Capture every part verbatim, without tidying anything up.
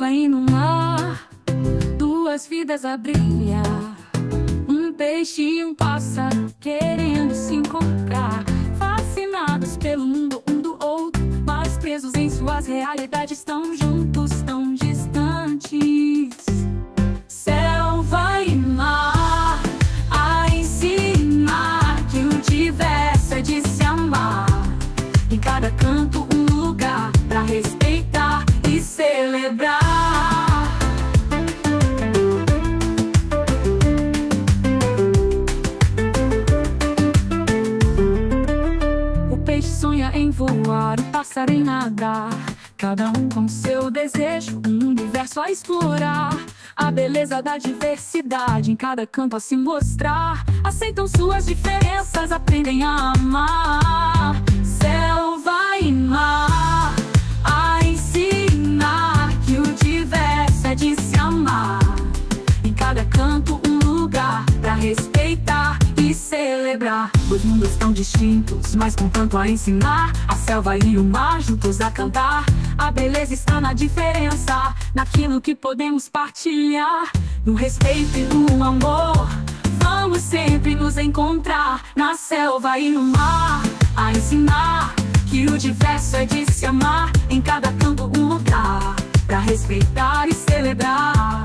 selva e no mar, duas vidas a brilhar. Um peixe e um pássaro querendo se encontrar, fascinados pelo mundo um do outro, mas presos em suas realidades, tão juntos, tão distantes. Selva e mar a ensinar que o universo é de se amar. Em cada canto um lugar pra respeitar e celebrar. O peixe sonha em voar, o pássaro em nadar, cada um com seu desejo, um universo a explorar. A beleza da diversidade em cada canto a se mostrar. Aceitam suas diferenças, aprendem a amar. Selva e mar a ensinar que o diverso é de se amar. Em cada canto um lugar pra respeitar e celebrar. Os mundos tão distintos, mas com tanto a ensinar. A selva e o mar juntos a cantar. A beleza está na diferença, naquilo que podemos partilhar. No respeito e no amor, vamos sempre nos encontrar. Na selva e no mar, a ensinar que o diverso é de se amar. Em cada canto um lugar pra respeitar e celebrar.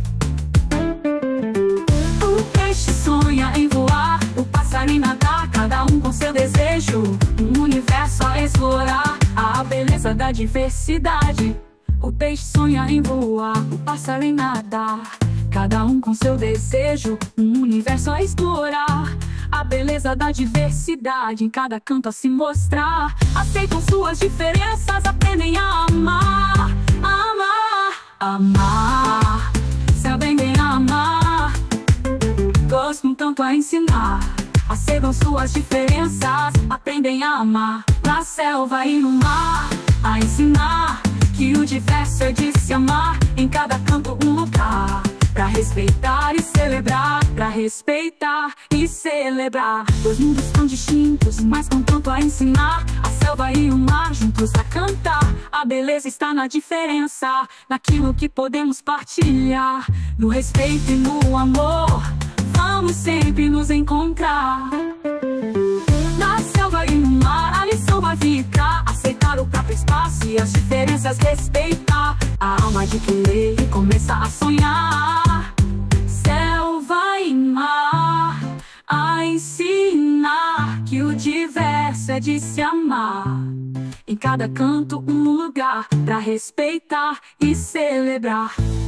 O peixe sonha em voar, o pássaro em nadar, cada um com seu desejo, um universo a explorar. A beleza da diversidade. O peixe sonha em voar, o pássaro em nadar, cada um com seu desejo, um universo a explorar. A beleza da diversidade em cada canto a se mostrar. Aceitam suas diferenças, aprendem a amar. Amar, amar, sabem a amar. Gostam tanto a ensinar. Aceitam suas diferenças, aprendem a amar. Na selva e no mar, a ensinar que o diverso é de se amar. Em cada canto um lugar pra respeitar e celebrar. Pra respeitar e celebrar. Dois mundos tão distintos, mas com tanto a ensinar. A selva e o mar juntos a cantar. A beleza está na diferença, naquilo que podemos partilhar. No respeito e no amor, vamos sempre nos encontrar. Na selva e no mar, a lição vai ficar. Aceitar o próprio espaço e as diferenças respeitar. A alma adquirir e começa a sonhar. Selva e mar a ensinar que o diverso é de se amar. Em cada canto um lugar pra respeitar e celebrar.